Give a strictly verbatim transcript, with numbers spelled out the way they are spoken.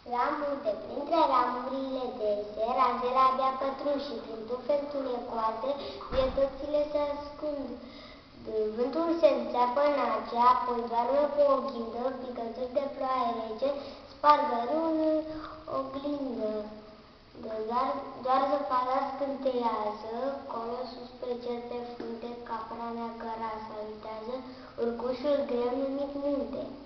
La munte, printre ramurile dese, razele abia pătrunși și prin tufel tunecoase, vietățile se ascund. Vântul se înțeapă în acea, apoi doarme cu o ghindă, picături de ploaie rece, spargă râul oglindă. Doar, doar zăpada scânteiază, colo sus pe cer pe frunte, capra mea căra saltează, urcușul greu numit munte.